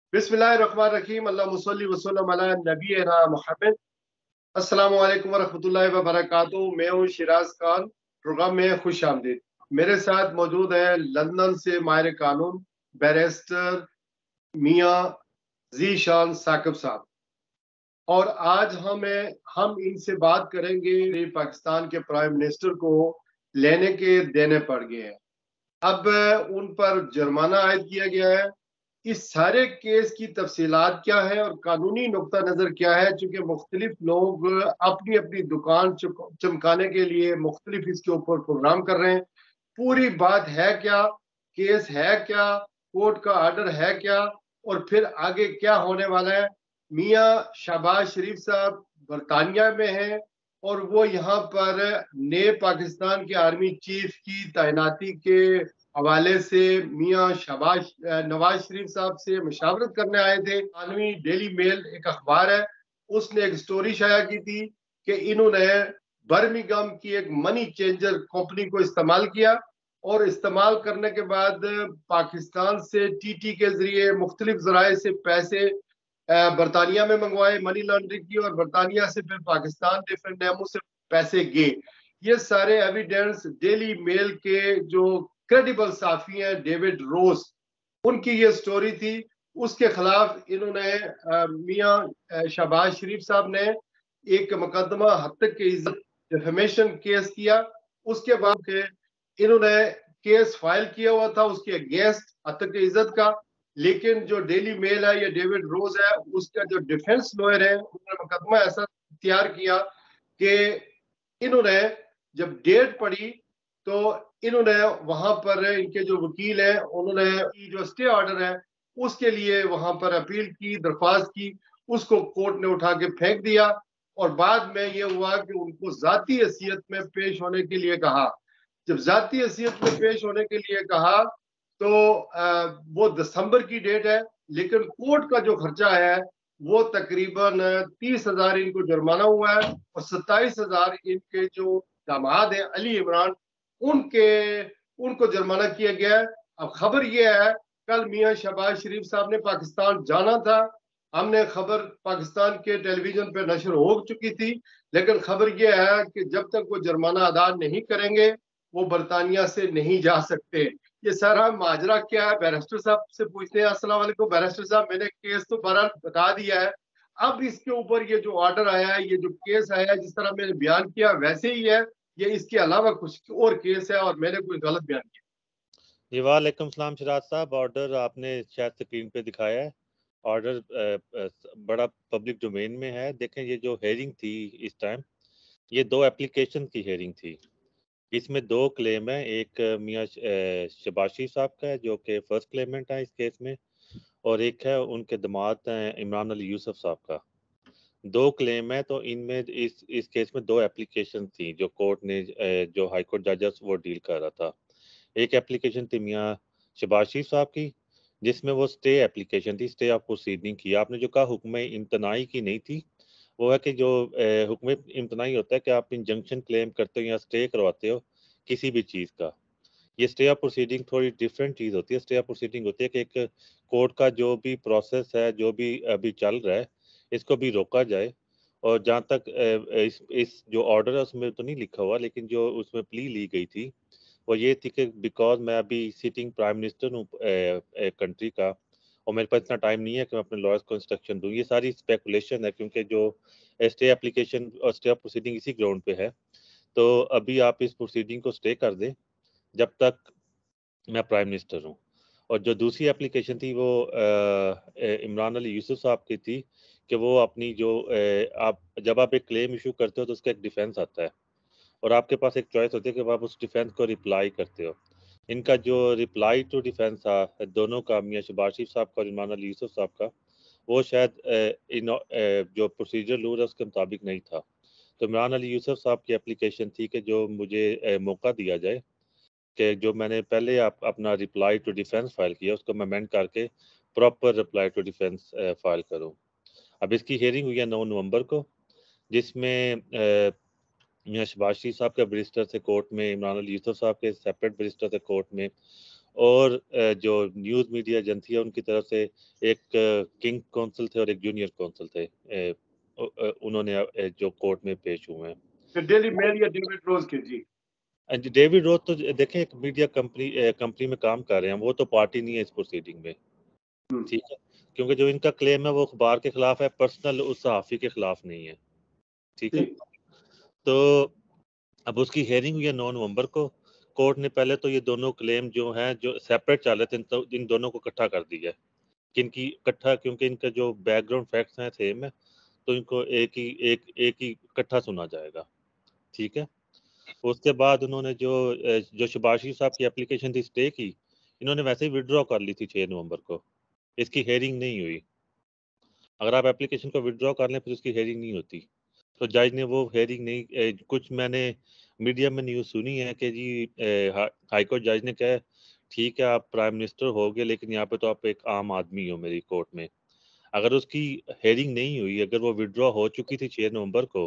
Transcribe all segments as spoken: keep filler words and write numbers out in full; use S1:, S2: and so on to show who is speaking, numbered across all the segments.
S1: बिस्मिल्लाहिर्रहमानिर्रहीम अल्लाहुम्मा सल्लि व सल्लिम अला नबीना मुहम्मद। अस्सलाम वालेकुम व रहमतुल्लाहि व बरकातुहू। मैं हूँ शिराज खान, प्रोग्राम में खुश आमदीद। मेरे साथ मौजूद है लंदन से माहिर कानून बैरिस्टर मियाँ ज़ीशान साकिब साहब, और आज हमें हम इनसे बात करेंगे पाकिस्तान के प्राइम मिनिस्टर को लेने के देने पड़ गए हैं। अब उन पर जुर्माना आयद किया गया है। इस सारे केस की तफसीलात क्या है और कानूनी नुक्ता नजर क्या है, चूंकि मुख्तलिफ लोग अपनी अपनी दुकान चमकाने के लिए मुख्तलिफ इसके ऊपर प्रोग्राम कर रहे हैं। पूरी बात है क्या, केस है क्या, कोर्ट का ऑर्डर है क्या, और फिर आगे क्या होने वाला है। मियाँ शहबाज शरीफ साहब बरतानिया में हैं और वो यहाँ पर नए पाकिस्तान के आर्मी चीफ की तैनाती के हवाले से मियाँ शहबाज नवाज शरीफ साहब से मशावरत करने आए थे। आर्मी डेली मेल एक अखबार है, उसने एक स्टोरी शाया की थी कि इन्होंने बर्मिंघम की एक मनी चेंजर कंपनी को इस्तेमाल किया और इस्तेमाल करने के बाद पाकिस्तान से टीटी के जरिए मुख्तलिफ जराए से पैसे बरतानिया में मंगवाए, मनी लॉन्ड्रिंग की, और बरतानिया से फिर पाकिस्तान डिफरेंट नामों से पैसे गए। ये सारे एविडेंस डेली मेल के जो क्रेडिबल साफी हैं डेविड रोज, उनकी ये स्टोरी थी। उसके खिलाफ इन्होंने मियाँ शहबाज शरीफ साहब ने एक मुकदमा हत्या की इज्जत डिफेमेशन केस किया। उसके बाद के इन्होंने केस फाइल किया हुआ था उसके अगेंस्ट हत्या की इज्जत का, लेकिन जो डेली मेल है या डेविड रोज है, उसका जो डिफेंस लॉयर है, उन्होंने मुकदमा ऐसा तैयार किया कि इन्होंने जब डेट पड़ी तो इन्होंने वहां पर इनके जो वकील हैं उन्होंने जो स्टे ऑर्डर है उसके लिए वहां पर अपील की, दरख्वास्त की, उसको कोर्ट ने उठा के फेंक दिया। और बाद में ये हुआ कि उनको जाती हैसियत में पेश होने के लिए कहा। जब जाती हैसियत में पेश होने के लिए कहा तो आ, वो दिसंबर की डेट है, लेकिन कोर्ट का जो खर्चा है वो तकरीबन तीस हजार इनको जुर्माना हुआ है और सत्ताईस हजार इनके जो दामाद है अली इमरान, उनके उनको जुर्माना किया गया है। अब खबर यह है, कल मियाँ शहबाज शरीफ साहब ने पाकिस्तान जाना था। हमने खबर पाकिस्तान के टेलीविजन पे नशर हो चुकी थी, लेकिन खबर यह है कि जब तक वो जुर्माना अदा नहीं करेंगे वो बरतानिया से नहीं जा सकते। ये सारा माजरा क्या है, बैरिस्टर साहब से पूछते हैं। अस्सलाम वालेकुम बैरिस्टर साहब, मैंने केस तो बहरहाल बता दिया है, अब इसके ऊपर ये जो ऑर्डर आया है, ये जो केस आया है, जिस तरह मैंने बयान किया वैसे ही है, ये इसके अलावा कुछ और केस है और मैंने कोई गलत बयान किया?
S2: जी वालेकुम सलाम शिराज साहब, ऑर्डर आपने शायद स्क्रीन पे दिखाया है। ऑर्डर बड़ा पब्लिक डोमेन में है। देखें, ये जो हेयरिंग थी इस टाइम, ये दो एप्लीकेशन की हेयरिंग थी। इसमें दो क्लेम है। एक मियाँ शबाशी साहब का है जो कि फर्स्ट क्लेमेंट है इस केस में, और एक है उनके दामाद हैं इमरान अली यूसुफ साहब का। दो क्लेम है, तो इनमें इस इस केस में दो एप्लीकेशन थी जो कोर्ट ने जो हाई कोर्ट जजेस वो डील कर रहा था। एक एप्लीकेशन थी मियाँ शहबाज शरीफ साहब की, जिसमें वो स्टे एप्लीकेशन थी, स्टे ऑफ प्रोसीडिंग की। आपने जो कहा हुक्म इम्तनाई की नहीं थी, वो है कि जो हुक्म इम्तनाई होता है कि आप इंजंक्शन क्लेम करते हो या स्टे करवाते हो किसी भी चीज़ का। ये स्टे ऑफ प्रोसीडिंग थोड़ी डिफरेंट चीज़ होती है। स्टे ऑफ प्रोसीडिंग होती है कि एक कोर्ट का जो भी प्रोसेस है, जो भी अभी चल रहा है, इसको भी रोका जाए। और जहाँ तक इस इस जो ऑर्डर है उसमें तो नहीं लिखा हुआ, लेकिन जो उसमें प्ली ली गई थी वो ये थी कि बिकॉज मैं अभी सिटिंग प्राइम मिनिस्टर हूँ कंट्री का, और मेरे पास इतना टाइम नहीं है कि मैं अपने लॉयर्स को इंस्ट्रक्शन दूँ। ये सारी स्पेकुलेशन है, क्योंकि जो स्टे एप्लीकेशन और स्टे ऑफ प्रोसीडिंग इसी ग्राउंड पे है। तो अभी आप इस प्रोसीडिंग को स्टे कर दें जब तक मैं प्राइम मिनिस्टर हूँ। और जो दूसरी एप्लीकेशन थी वो इमरान अली यूसुफ साहब की थी कि वो अपनी जो आ, आप जब आप एक क्लेम इशू करते हो तो उसका एक डिफेंस आता है, और आपके पास एक चॉइस होती है कि आप उस डिफेंस को रिप्लाई करते हो। इनका जो रिप्लाई टू डिफेंस था दोनों का, मियाँ शहबाज शरीफ साहब का और इमरान अली यूसुफ साहब का, वो शायद इन जो प्रोसीजर रूल है उसके मुताबिक नहीं था। तो इमरान अली यूसुफ साहब की एप्लीकेशन थी कि जो मुझे मौका दिया जाए कि जो मैंने पहले आप अपना रिप्लाई टू डिफेंस फाइल किया उसको मैं अमेंड करके proper reply to defence file करूं। अब इसकी हियरिंग हुई है नौ नवंबर को, जिसमें मियाँ शहबाज शरीफ साहब के बैरिस्टर थे कोर्ट में, इमरान अली यूसुफ साहब के सेपरेट बैरिस्टर थे कोर्ट में, और अ, जो न्यूज़ मीडिया एजेंसी है उनकी तरफ से एक किंग कौंसल थे और एक जूनियर कौंसल थे, अ, अ, उन्होंने अ, जो कोर्ट में पेश हुए हैं।
S1: डेली मेल या डेविड रोज के? जी
S2: अ, डेविड रोथ तो देखें एक मीडिया कंपनी अ, कंपनी में काम कर रहे हैं, वो तो पार्टी नहीं है इस प्रोसीडिंग में,
S1: हम्म,
S2: ठीक है? क्योंकि जो इनका क्लेम है वो अखबार के खिलाफ है, पर्सनल उस सहाफ़ी के खिलाफ नहीं है, ठीक है?
S1: ठीक।
S2: तो अब उसकी हियरिंग हुई है नौ नवंबर को। कोर्ट ने पहले तो ये दोनों क्लेम जो हैं, जो सेपरेट चल रहे थे, इन तो इन दोनों को इकट्ठा कर दिया है। किनकी इकट्ठा? क्योंकि इनका जो बैकग्राउंड फैक्ट्स हैं सेम है, तो इनको एक ही एक एक ही इकट्ठा सुना जाएगा, ठीक है? उसके बाद उन्होंने जो अ, जो शहबाज शरीफ साहब की एप्लीकेशन थी स्टे की, इन्होंने वैसे ही विथड्रॉ कर ली थी छह नवंबर को। इसकी हियरिंग नहीं हुई। अगर आप एप्लीकेशन को विथड्रॉ कर लें फिर उसकी हियरिंग नहीं होती। तो जज ने वो हियरिंग नहीं अ, कुछ मैंने मीडिया में न्यूज़ सुनी है कि जी अ, हा हाई कोर्ट जज ने कहा ठीक है आप प्राइम मिनिस्टर होगे लेकिन यहाँ पे तो आप एक आम आदमी हो मेरी कोर्ट में। अगर उसकी हियरिंग नहीं हुई, अगर वो विथड्रॉ हो चुकी थी छह नवंबर को,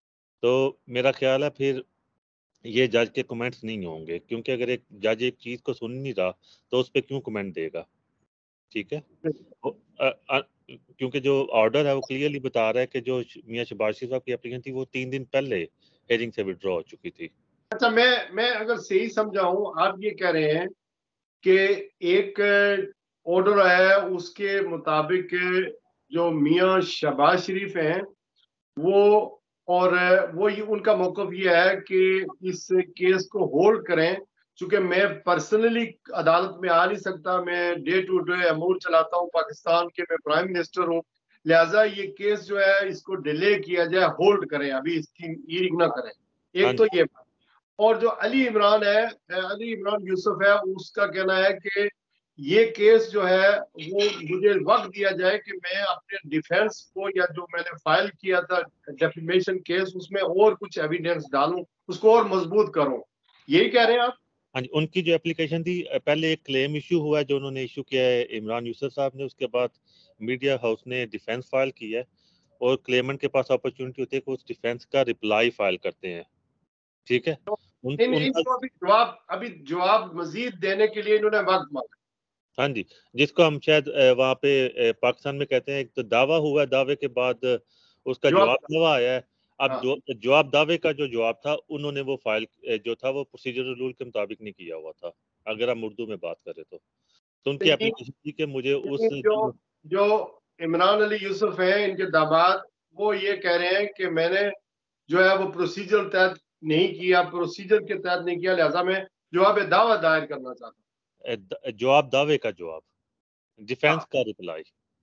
S2: तो मेरा ख्याल है फिर ये जज के कमेंट्स नहीं होंगे, क्योंकि अगर एक जज एक चीज़ को सुन नहीं रहा तो उस पे क्यों कमेंट देगा, ठीक है? वो अ अ, क्योंकि जो ऑर्डर है वो क्लियरली बता रहा है कि जो श मियाँ शहबाज शरीफ साहब की एप्लीकेशन थी वो तीन दिन पहले हियरिंग से विथड्रॉ हो चुकी थी।
S1: अच्छा, मैं मैं अगर सही समझा हूं, आप ये कह रहे हैं कि एक ऑर्डर है उसके मुताबिक जो मियां शहबाज शरीफ हैं वो, और वो ये उनका मौकफ ये है कि इस केस को होल्ड करें। चूंकि मैं पर्सनली अदालत में आ नहीं सकता, मैं डे टू डे अमूर चलाता हूं पाकिस्तान के, मैं प्राइम मिनिस्टर हूं, लिहाजा ये केस जो है इसको डिले किया जाए, होल्ड करें, अभी इसकी हियरिंग ना करें।
S2: हाँ
S1: एक तो
S2: जी,
S1: ये बात। और जो अली इमरान है, अली इमरान यूसुफ है, उसका कहना है कि ये केस जो है वो मुझे वक्त दिया जाए कि मैं अपने डिफेंस को, या जो मैंने फाइल किया था डेफिमेशन केस, उसमें और कुछ एविडेंस डालूं, उसको और मजबूत करूं। यही कह रहे हैं आप?
S2: हाँ जी, उनकी जो एप्लीकेशन थी अ, पहले एक क्लेम इश्यू हुआ है जो उन्होंने इश्यू किया है इमरान यूसुफ साहब ने, उसके बाद मीडिया हाउस ने डिफेंस फाइल की है और क्लेमेंट के पास अपॉर्च्युनिटी होती है कि उस डिफेंस का रिप्लाई फाइल करते हैं, ठीक है?
S1: तो
S2: उन
S1: इन
S2: उनका
S1: इनको अभी जवाब अभी जवाब मजीद देने के लिए इन्होंने वक्त मांगा।
S2: हाँ जी, जिसको हम शायद अ, वहाँ पे अ, पाकिस्तान में कहते हैं एक तो दावा हुआ है, दावे के बाद उसका
S1: जवाब।
S2: जवाब दावा आया है। अब
S1: हाँ।
S2: जो जवाब दावे का जो जवाब था उन्होंने वो फाइल अ, जो था वो प्रोसीजरल रूल के मुताबिक नहीं किया हुआ था, अगर हम उर्दू में बात करें तो। तो उनकी
S1: यानी
S2: एप्लीकेशन थी कि मुझे उस
S1: यानी जो
S2: जो
S1: जो इमरान अली यूसुफ हैं, इनके दामाद, वो ये कह रहे हैं कि मैंने जो है वो प्रोसीजर तहत नहीं किया, प्रोसीजर के तहत नहीं किया, लिहाजा मैं जवाब दावा दायर करना चाहता
S2: अ, द जवाब दावे का जवाब,
S1: हूँ।
S2: डिफेंस
S1: हाँ,
S2: का रिप्लाई।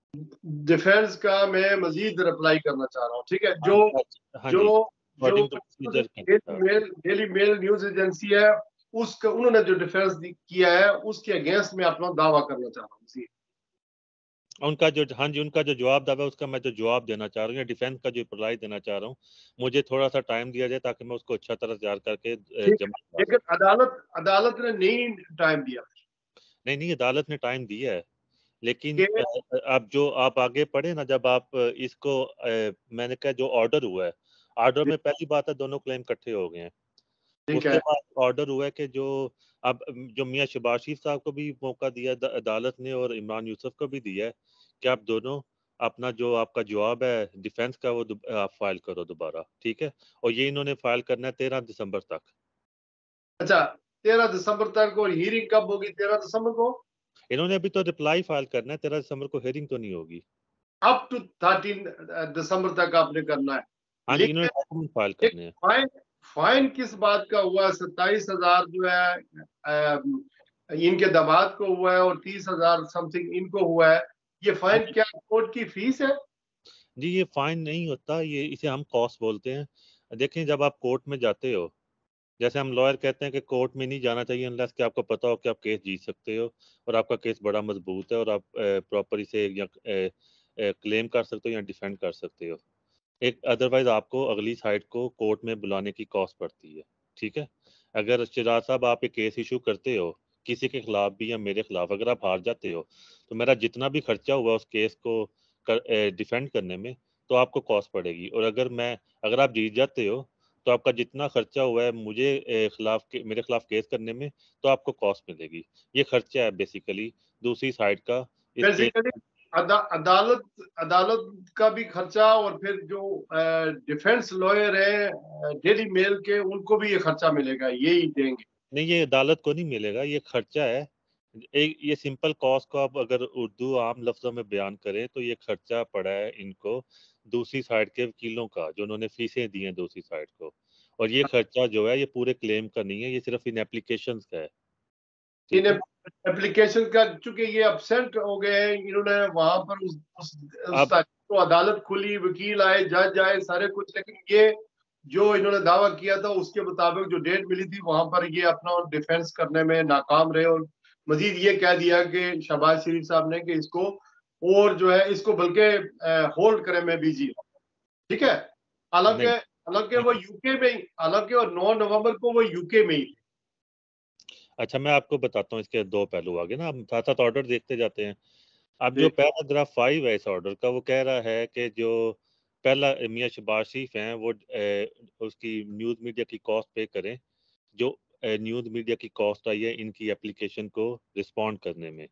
S1: डिफेंस का मैं मजीद रिप्लाई करना चाह रहा हूँ। ठीक है।
S2: हाँ
S1: जो
S2: जी, हाँ
S1: जो
S2: जी,
S1: जो
S2: अकॉर्डिंग टू प्रोसीजर के
S1: डेली
S2: अनुसार।
S1: Mail Daily Mail news agency है, उसका उन्होंने जो डिफेंस किया है उसके अगेंस्ट में अपना दावा करना चाह रहा हूँ। जी।
S2: उनका जो हाँ जी, उनका जो जवाब दावा है उसका मैं जो जवाब देना चाह रहा हूँ या डिफेंस का जो रिप्लाई देना चाह रहा हूँ, मुझे थोड़ा-सा टाइम दिया जाए ताकि मैं उसको अच्छा तरह तैयार करके अ,
S1: ठीक
S2: जमा
S1: है,
S2: करा
S1: लेकिन
S2: सकूँ।
S1: अदालत अदालत ने नहीं टाइम दिया
S2: नहीं, नहीं, अदालत ने टाइम दिया है, लेकिन
S1: कि
S2: अ अ, अब जो आप आगे पढ़े ना जब आप अ, इसको अ, मैंने कहा जो ऑर्डर हुआ है, ऑर्डर में पहली बात है दोनों क्लेम इकट्ठे हो गए हैं।
S1: ठीक
S2: उसके
S1: है।
S2: बाद ऑर्डर हुआ है कि जो अब अम, जो मियाँ शहबाज शरीफ साहब को भी मौका दिया द अदालत ने और इमरान यूसुफ को भी दिया है कि आप दोनों अपना जो आपका जवाब है डिफेंस का वो दु आप फाइल करो दोबारा, ठीक है? और ये इन्होंने फाइल करना है तेरह दिसंबर तक।
S1: अच्छा, तेरह दिसंबर तक, और हियरिंग कब होगी तेरह दिसंबर को?
S2: इन्होंने अभी तो रिप्लाई फाइल करना है, तेरह दिसंबर को हियरिंग तो नहीं होगी।
S1: अप टू थर्टीन दिसंबर तक आपने करना है।
S2: हाँ जी, इन्होंने
S1: लेकिन
S2: डॉक्यूमेंट फाइल
S1: एक
S2: करने हैं।
S1: फाइन फाइन किस बात का हुआ? सत्ताईस हजार जो है अम, इनके दामाद को हुआ है, और तीस हजार समथिंग इनको हुआ है। ये
S2: हाँ
S1: फाइन
S2: जी।
S1: क्या कोर्ट की फीस है?
S2: जी, ये फाइन नहीं होता, ये इसे हम कॉस्ट बोलते हैं। देखें जब आप कोर्ट में जाते हो, जैसे हम लॉयर कहते हैं कि कोर्ट में नहीं जाना चाहिए अनलेस कि आपको पता हो कि आप केस जीत सकते हो और आपका केस बड़ा मजबूत है और आप प्रॉपर इसे या क्लेम कर सकते हो या डिफेंड कर सकते हो। एक अदरवाइज आपको अगली साइड को कोर्ट में बुलाने की कॉस्ट पड़ती है, ठीक है? अगर शिराज साहब आप एक केस इशू करते हो किसी के खिलाफ भी या मेरे खिलाफ, अगर आप हार जाते हो तो मेरा जितना भी खर्चा हुआ उस केस को कर, डिफेंड करने में, तो आपको कॉस्ट पड़ेगी। और अगर मैं अगर आप जीत जाते हो तो आपका जितना खर्चा हुआ है मुझे ए, खिलाफ के मेरे खिलाफ केस करने में, तो आपको कॉस्ट मिलेगी। ये खर्चा है बेसिकली दूसरी साइड का इस केस।
S1: बेसिकली अदा, अदालत अदालत का भी खर्चा, और फिर जो डिफेंस लॉयर है डेली मेल के, उनको भी ये खर्चा मिलेगा, यही देंगे?
S2: नहीं, ये अदालत को नहीं मिलेगा, ये खर्चा है। एक ये सिंपल कॉस्ट को आप अगर उर्दू आम लफ्जों में बयान करें तो ये खर्चा पड़ा है इनको दूसरी साइड के वकीलों का, जो उन्होंने फीसें दी हैं दूसरी साइड को। और ये खर्चा जो है ये पूरे क्लेम का नहीं है, ये सिर्फ इन एप्लीकेशंस का है।
S1: इन
S2: ठीक है।
S1: एप्लीकेशन का, चूंकि ये अपसेंट हो गए हैं, इन्होंने वहां पर उस, उस, उस
S2: अब
S1: तारीख को अदालत खुली, वकील आए, जज आए, सारे कुछ, लेकिन ये जो इन्होंने दावा किया था उसके मुताबिक जो डेट मिली थी वहां पर ये अपना डिफेंस करने में नाकाम रहे। और मजीद ये कह दिया कि शहबाज शरीफ साहब ने कि इसको, और जो है इसको बल्कि होल्ड करे में बिजी हो। ठीक है। हालांकि
S2: नहीं।
S1: हालांकि वो यूके में ही, हालांकि और नौ नवंबर को वो यूके में ही थे।
S2: अच्छा, मैं आपको बताता हूँ इसके दो पहलू आगे ना, हम साथ साथ ऑर्डर देखते जाते हैं। अब जो
S1: ठीक।
S2: पैराग्राफ फाइव है इस ऑर्डर का, वो कह रहा है कि जो पहला मियां शहबाज शरीफ हैं वो ए, उसकी न्यूज़ मीडिया की कॉस्ट पे करें, जो न्यूज़ मीडिया की कॉस्ट आई है इनकी एप्लीकेशन को रिस्पॉन्ड करने में।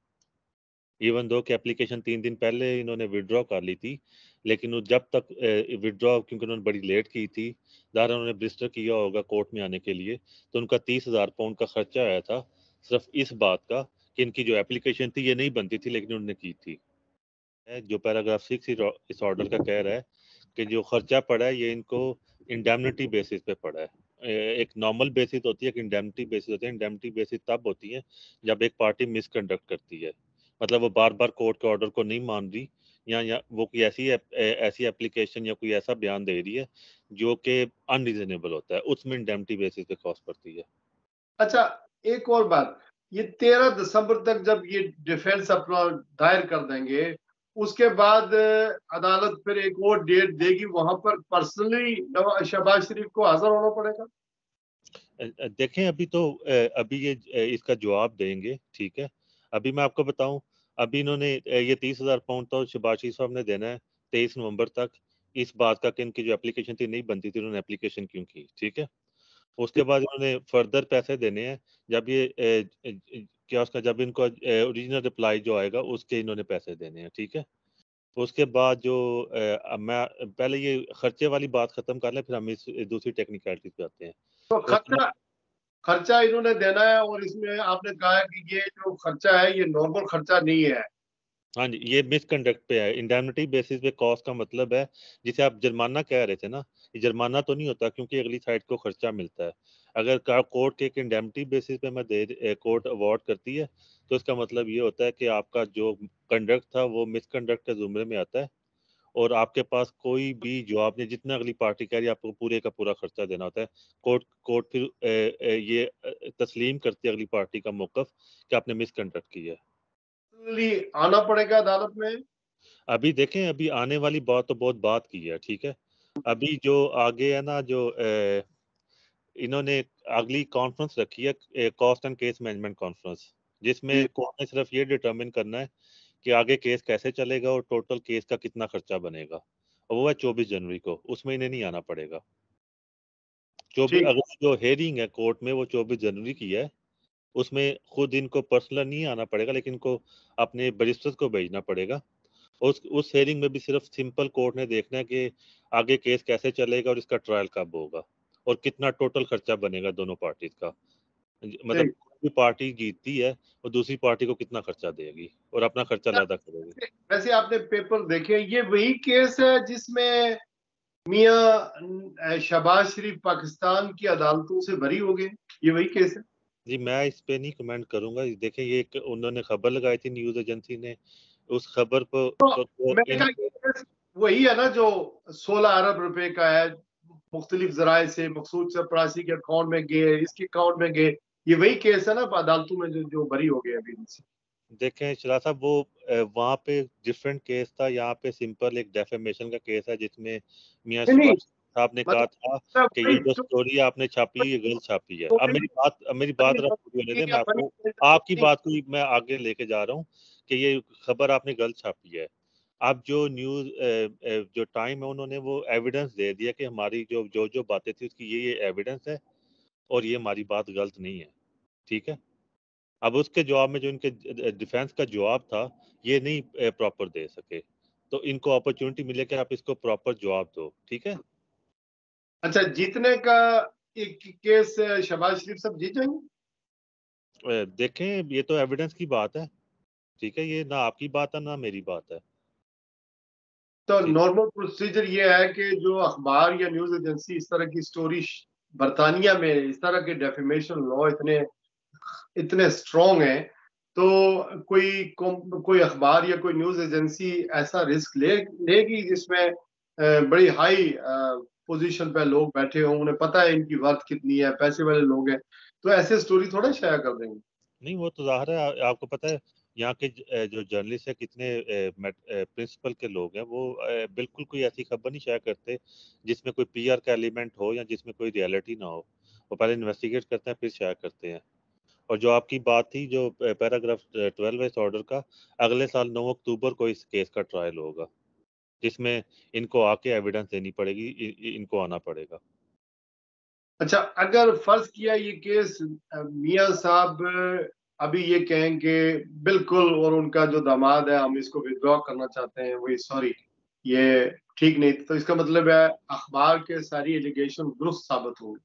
S2: इवन दो कि एप्लीकेशन तीन दिन पहले इन्होंने विड्रॉ कर ली थी, लेकिन वो जब तक विड्रॉ, क्योंकि उन्होंने बड़ी लेट की थी, ज़ाहिर उन्होंने रजिस्टर किया होगा कोर्ट में आने के लिए, तो उनका तीस हज़ार पाउंड का खर्चा आया था सिर्फ इस बात का कि इनकी जो एप्लीकेशन थी ये नहीं बनती थी, लेकिन उन्होंने की थी। जो पैराग्राफ सिक्स इस ऑर्डर का कह रहा है कि जो खर्चा पड़ा है ये इनको इंडेमनिटी बेसिस पे पड़ा है। ए- एक नॉर्मल बेसिस होती है, एक इंडेमनिटी बेसिस होती है। इंडेमनिटी बेसिस तब होती है जब एक पार्टी मिसकंडक्ट करती है, मतलब वो बार बार कोर्ट के ऑर्डर को नहीं मान रही, या, या वो कोई ऐसी एप, ए- ऐसी एप्लीकेशन या कोई ऐसा बयान दे रही है जो कि अनरीजनेबल होता है, उसमें इंडेमनिटी बेसिस पे कॉस्ट पड़ती है।
S1: अच्छा, एक और बात, ये तेरह दिसंबर तक जब ये डिफेंस अपना दायर कर देंगे, उसके बाद अदालत फिर एक और डेट देगी, वहां पर पर्सनली शहबाज शरीफ को हाजिर होना पड़ेगा?
S2: अ, अ, देखें अभी तो अ, अभी ये अ, इसका जवाब देंगे, ठीक है। अभी मैं आपको बताऊं, अभी इन्होंने अ, ये तीस हजार पाउंड तो शहबाज शरीफ साहब ने देना है तेईस नवंबर तक, इस बात का कि इनकी जो एप्लीकेशन थी नहीं बनती थी, उन्होंने एप्लीकेशन क्यों की, ठीक है। उसके बाद इन्होंने फर्दर पैसे देने हैं जब ये अ, अ, क्या उसका जब इनको ओरिजिनल रिप्लाई जो आएगा उसके इन्होंने पैसे देने हैं, ठीक है। उसके बाद जो अ, अब मैं पहले ये खर्चे वाली बात खत्म कर लें, फिर हम इस दूसरी टेक्निकलिटीज पे आते हैं।
S1: तो
S2: उसके
S1: खर्चा खर्चा इन्होंने देना है, और इसमें आपने कहा है कि ये जो खर्चा है ये नॉर्मल खर्चा नहीं है।
S2: हाँ जी, ये मिसकंडक्ट पे है। इंडेमनिटी बेसिस पे कॉस्ट का मतलब है, जिसे आप जुर्माना कह रहे थे ना, ये जुर्माना तो नहीं होता क्योंकि अगली साइड को खर्चा मिलता है। अगर कोर्ट के एक इंडेमनिटी बेसिस पे मैं दे कोर्ट अवार्ड करती है, तो इसका मतलब ये होता है कि आपका जो कंडक्ट था वो मिसकंडक्ट के जुमरे में आता है, और आपके पास कोई भी जवाब नहीं, जितना अगली पार्टी कह रही है आपको पूरे का पूरा खर्चा देना होता है। कोर्ट कोर्ट फिर ए, ए, ये अ, तस्लीम करती है अगली पार्टी का मौकफ कि आपने मिसकंडक्ट किया है।
S1: Personally आना पड़ेगा अदालत में?
S2: अभी देखें, अभी आने वाली बात तो बहुत बात की है, ठीक है। अभी जो आगे है ना, जो अ, इन्होंने अगली कॉन्फ्रेंस रखी है, cost and case management conference, जिसमें
S1: जी।
S2: कोर्ट ने सिर्फ ये डिटरमिन करना है कि आगे केस कैसे चलेगा और टोटल केस का कितना खर्चा बनेगा, और वो है चौबीस जनवरी को। उसमें इन्हें नहीं आना पड़ेगा। चौबीस
S1: ठीक।
S2: अगली जो हेयरिंग है कोर्ट में वो चौबीस जनवरी की है। उसमें खुद इनको पर्सनल नहीं आना पड़ेगा, लेकिन इनको अपने बैरिस्टर को भेजना पड़ेगा। उस उस हेयरिंग में भी सिर्फ सिंपल कोर्ट ने देखना है कि आगे केस कैसे चलेगा और इसका ट्रायल कब होगा, और कितना टोटल खर्चा बनेगा दोनों पार्टीज का। मतलब
S1: ठीक।
S2: कोई भी पार्टी जीतती है और दूसरी पार्टी को कितना खर्चा देगी और अपना खर्चा अलग करेगी।
S1: वैसे आपने पेपर देखे, ये वही केस है जिसमें मियां शहबाज शरीफ पाकिस्तान की अदालतों से बरी हो गए? ये वही केस है?
S2: जी, मैं इस पे नहीं कमेंट करूंगा। देखें, ये एक उन्होंने खबर लगाई थी न्यूज एजेंसी ने, उस खबर को,
S1: तो
S2: को, को
S1: मैंने
S2: इन
S1: कहा ये केस वही है ना जो सोलह अरब रुपए का है, मुख्तलिफ जराए से मकसूद चपरासी के अकाउंट में गए, इसके अकाउंट में गए। ये वही केस है ना अदालतों में जो जो बरी हो गए अभी इनसे?
S2: देखें शरा साहब, वो अ, वहाँ पे डिफरेंट केस था, यहाँ पे सिंपल एक डेफेमेशन का केस है, जिसमें मियां
S1: नहीं नहीं,
S2: शहबाज साहब ने कहा था
S1: मतलब
S2: कि ये
S1: वही
S2: जो
S1: जो
S2: स्टोरी आपने छापी ये गलत छापी है। अब
S1: बनी
S2: मेरी बात अब मेरी बात रहा पूरी होने दें, मैं आपको आपकी
S1: बनी
S2: बात को ही मैं आगे लेके जा रहा हूँ कि ये खबर आपने गलत छापी है। अब जो न्यूज़ जो टाइम है उन्होंने वो एविडेंस दे दिया कि हमारी जो जो जो बातें थी उसकी ये ये एविडेंस है और ये हमारी बात गलत नहीं है, ठीक है। अब उसके जवाब में जो इनके डिफेंस का जवाब था ये नहीं प्रॉपर दे सके, तो इनको अपॉर्चुनिटी मिले कि आप इसको प्रॉपर जवाब दो, ठीक है।
S1: अच्छा, जीतने का एक केस शहबाज शरीफ साहब जीत जाएंगे?
S2: देखें ये तो एविडेंस की बात है, ठीक है, ये ना आपकी बात है ना मेरी बात है।
S1: तो नॉर्मल प्रोसीजर ये है कि जो अखबार या न्यूज एजेंसी इस तरह की स्टोरी बरतानिया में इस तरह के डेफेमेशन लॉ इतने इतने स्ट्रॉन्ग हैं, तो कोई कोई अखबार या कोई न्यूज एजेंसी ऐसा रिस्क ले लेगी जिसमें बड़ी हाई पोजीशन पे लोग बैठे हों, उन्हें पता है इनकी वर्थ कितनी है, पैसे वाले लोग हैं, तो ऐसे स्टोरी थोड़ा शाया कर देंगे।
S2: नहीं वो तो जाहिर है, आपको पता है यहाँ के जो जर्नलिस्ट है कितने प्रिंसिपल के लोग हैं, वो बिल्कुल कोई ऐसी खबर नहीं शेयर करते जिसमें कोई पीआर का एलिमेंट हो या जिसमें कोई रियलिटी ना हो। वो पहले इन्वेस्टिगेट करते हैं फिर शेयर करते हैं। और जो आपकी बात थी जो पैराग्राफ ट्वेल्व है इस ऑर्डर का, अगले साल नौ अक्टूबर को इस केस का ट्रायल होगा जिसमें इनको आके एविडेंस देनी पड़ेगी, इनको आना पड़ेगा।
S1: अच्छा, अगर फर्ज किया ये केस मियां साहब अभी ये कहें कि बिल्कुल और उनका जो दामाद है हम इसको विड्रॉ करना चाहते हैं, वही सॉरी ये ठीक नहीं, तो इसका मतलब है अखबार के सारी एलिगेशन दुरुस्त साबित होंगे।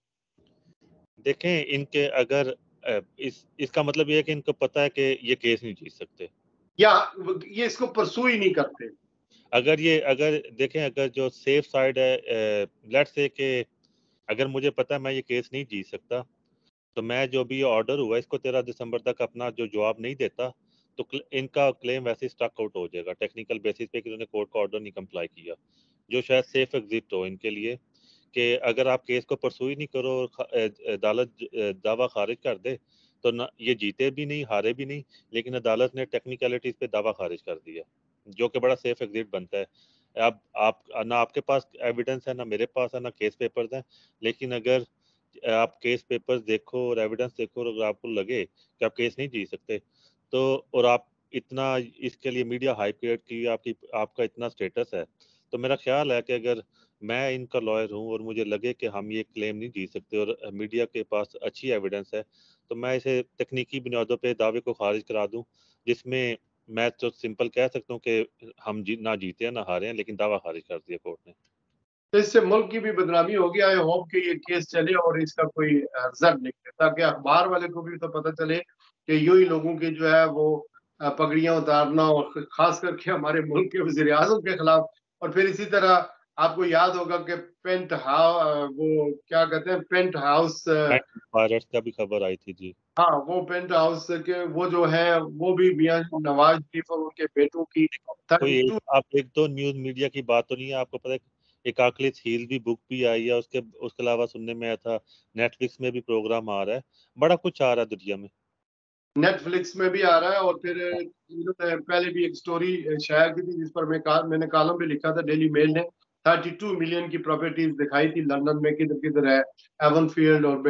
S2: देखें इनके अगर इस इसका मतलब ये है कि इनको पता है कि ये केस नहीं जीत सकते
S1: या ये इसको परसू ही नहीं करते।
S2: अगर ये अगर देखें अगर जो सेफ साइड है, लेट्स से कि अगर मुझे पता है मैं ये केस नहीं जीत सकता, तो मैं जो भी ऑर्डर हुआ इसको तेरह दिसंबर तक अपना जो जवाब नहीं देता, तो इनका क्लेम वैसे स्टक आउट हो जाएगा टेक्निकल बेसिस पे कि उन्होंने कोर्ट का ऑर्डर नहीं कंप्लाई किया, जो शायद सेफ एग्जिट हो इनके लिए कि अगर आप केस को परसू ही नहीं करो और अदालत दावा खारिज कर दे तो ना ये जीते भी नहीं हारे भी नहीं, लेकिन अदालत ने टेक्निकलिटीज पे दावा खारिज कर दिया, जो कि बड़ा सेफ एग्जिट बनता है। अब आप ना आपके पास एविडेंस है ना मेरे पास है ना केस पेपर्स हैं, लेकिन अगर आप केस पेपर्स देखो और एविडेंस देखो और अगर आपको लगे कि आप केस नहीं जीत सकते तो, और आप इतना इसके लिए मीडिया हाइप क्रिएट की आपकी आपका इतना स्टेटस है, तो मेरा ख्याल है कि अगर मैं इनका लॉयर हूं और मुझे लगे कि हम ये क्लेम नहीं जीत सकते और मीडिया के पास अच्छी एविडेंस है, तो मैं इसे तकनीकी बुनियादों पे दावे को खारिज करा दूं, जिसमें मैं तो सिंपल कह सकता हूं कि हम जी, ना जीते हैं ना हारे हैं, लेकिन दावा खारिज कर दिया कोर्ट ने।
S1: तो इससे मुल्क की भी बदनामी होगी। आई होप कि ये केस चले और इसका कोई रिजल्ट निकले, ताकि अखबार वाले को भी तो पता चले कि यूं ही लोगों की जो है वो पगड़ियां उतारना, और खास करके हमारे मुल्क के वजीर आजम के खिलाफ। और फिर इसी तरह आपको याद होगा कि पेंट हाउस, वो क्या कहते हैं, पेंट हाउस
S2: वायरस का भी खबर आई थी जी।
S1: हाँ, वो पेंट हाउस के वो जो है वो भी मियां नवाज शरीफ और उनके बेटों की
S2: कोई
S1: थर्टी
S2: एक,
S1: टू
S2: आप एक तो न्यूज मीडिया की बात तो नहीं है, आपको पता है एक आकलिस हील भी बुक भी आई है, उसके उसके अलावा सुनने में आया था नेटफ्लिक्स में भी प्रोग्राम आ रहा है, बड़ा कुछ आ रहा है दुनिया में।
S1: नेटफ्लिक्स में भी आ रहा है। और फिर इन्होंने पहले भी एक स्टोरी शाया की थी जिस पर मैं का, मैंने कॉलम भी लिखा था, डेली मेल ने थर्टी टू मिलियन की प्रॉपर्टीज दिखाई थी लंदन में, किधर किधर है, एवन फील्ड और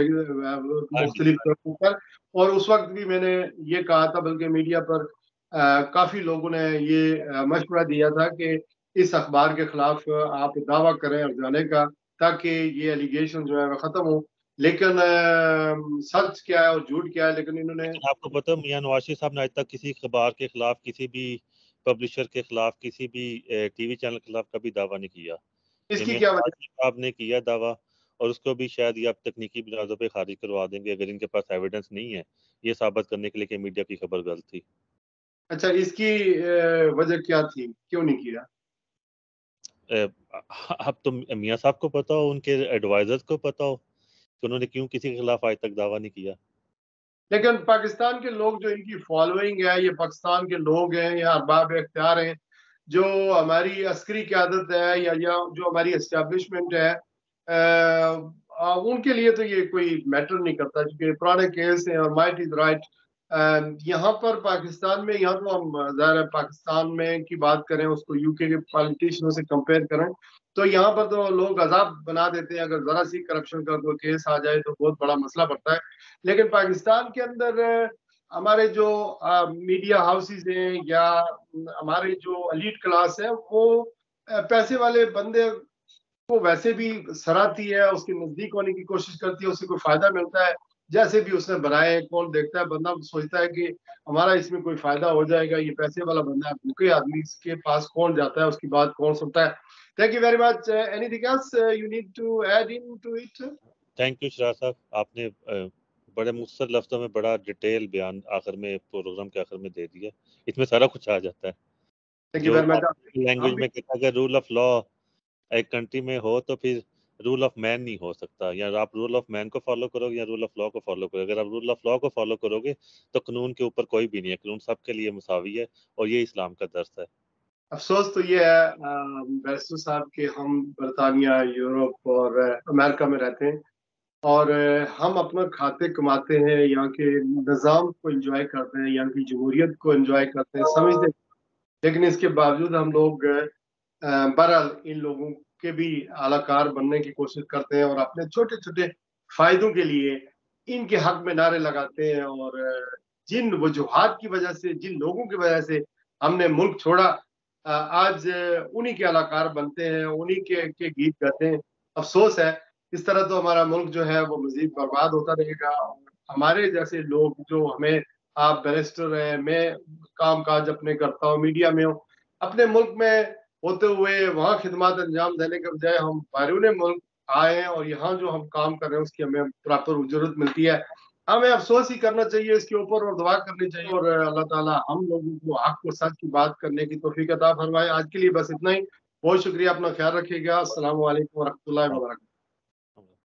S2: हाँ जी।
S1: मुख्तलिफ जगहों पर। और उस वक्त भी मैंने ये कहा था, बल्कि मीडिया पर आ, काफी लोगों ने ये आ, मशवरा दिया था कि इस अखबार के खिलाफ आप दावा करें और जाने का, ताकि ये एलिगेशन जो है वो खत्म हो। लेकिन आ, सच क्या है और झूठ क्या है, लेकिन इन्होंने
S2: लेकिन आपको पता है मियां नवाज शरीफ साहब ने आज तक किसी अखबार के खिलाफ, किसी भी पब्लिशर के खिलाफ, किसी भी टीवी चैनल के खिलाफ कभी दावा नहीं किया। ये
S1: इसकी
S2: मियां
S1: क्या
S2: नवाज
S1: वजह?
S2: शरीफ साहब ने किया दावा, और उसको भी शायद ये आप तकनीकी बुनियादों पे खारिज करवा देंगे अगर इनके पास एविडेंस नहीं है ये साबित करने के लिए कि मीडिया की खबर गलत थी।
S1: अच्छा, इसकी अ, वजह क्या थी, क्यों नहीं किया?
S2: अब तो मियां साहब को पता हो, उनके एडवाइजर्स को पता हो कि उन्होंने क्यों किसी के खिलाफ आज तक दावा नहीं किया।
S1: लेकिन पाकिस्तान के लोग जो इनकी फॉलोइंग है, ये पाकिस्तान के लोग हैं या अरबाब इख्तियार हैं, जो हमारी अस्करी क़यादत है या, या जो हमारी एस्टेब्लिशमेंट है, अ, आ, उनके लिए तो ये कोई मैटर नहीं करता, क्योंकि पुराने केस हैं और माइट इज राइट। यहाँ पर पाकिस्तान में, यहाँ तो हम ज़ाहिर है पाकिस्तान में की बात करें, उसको यूके के पॉलिटिशियनों से कंपेयर करें, तो यहाँ पर तो लोग अजाब बना देते हैं, अगर जरा सी करप्शन का कोई केस आ जाए तो बहुत बड़ा मसला पड़ता है। लेकिन पाकिस्तान के अंदर हमारे जो मीडिया हाउसेस हैं या हमारे जो एलीट क्लास है वो आ, पैसे वाले बंदे को वैसे भी सराहती है, उसके नजदीक होने की कोशिश करती है, उसे कोई फायदा मिलता है जैसे भी उसने बनाए, कौन देखता है, बंदा सोचता है कि हमारा इसमें कोई फायदा हो जाएगा, ये पैसे वाला बंदा है, भूखे आदमी के पास कौन जाता है, उसकी बात कौन सुनता है। Thank you very much. Anything else you need to add into it?
S2: Thank you Shiraz साहब, आपने अ, बड़े मुख्तसर लफ्जों में बड़ा डिटेल बयान आखिर में, प्रोग्राम के आखिर में दे दिया। इसमें सारा कुछ आ जाता है
S1: थैंक यू
S2: जो
S1: वेरी मच।
S2: लैंग्वेज
S1: हम भी
S2: में कहता है कि रूल ऑफ लॉ एक कंट्री में हो तो फिर रूल ऑफ मैन नहीं हो सकता। या आप रूल ऑफ मैन को फॉलो करोगे या रूल ऑफ लॉ को फॉलो करोगे। अगर आप रूल ऑफ लॉ को फॉलो करोगे तो कानून के ऊपर कोई भी नहीं है, कानून सबके लिए मुसावी है, और ये इस्लाम का दर्स है।
S1: अफसोस तो ये है बैरिस्टर साहब कि हम बरतानिया, यूरोप और अमेरिका में रहते हैं और हम अपना खाते कमाते हैं, यहाँ के निज़ाम को एंजॉय करते हैं, यहाँ की जमहूरियत को एंजॉय करते हैं, समझते हैं, लेकिन इसके बावजूद हम लोग बहरहाल इन लोगों के भी आलाकार बनने की कोशिश करते हैं और अपने छोटे छोटे फायदों के लिए इनके हक में नारे लगाते हैं। और जिन वजूहात की वजह से, जिन लोगों की वजह से हमने मुल्क छोड़ा, आज उन्हीं के अलाकार बनते हैं, उन्हीं के, के गीत गाते हैं। अफसोस है, इस तरह तो हमारा मुल्क जो है वो मजीद बर्बाद होता रहेगा। हमारे जैसे लोग जो हमें, आप बैरिस्टर हैं, मैं काम काज अपने करता हूँ, मीडिया में हूँ, अपने मुल्क में होते हुए वहाँ खिदमत अंजाम देने के बजाय हम बैरून मुल्क आए हैं और यहाँ जो हम काम कर रहे हैं उसकी हमें प्रॉपर उजरत मिलती है। हमें अफसोस ही करना चाहिए इसके ऊपर और दुआ करनी चाहिए, और अल्लाह ताला हम लोगों को हक और सच की बात करने की तौफीक अता फरमाए। आज के लिए बस इतना ही। बहुत शुक्रिया, अपना ख्याल रखिएगा। अस्सलाम वालेकुम व रहमतुल्लाहि व बरकातहू।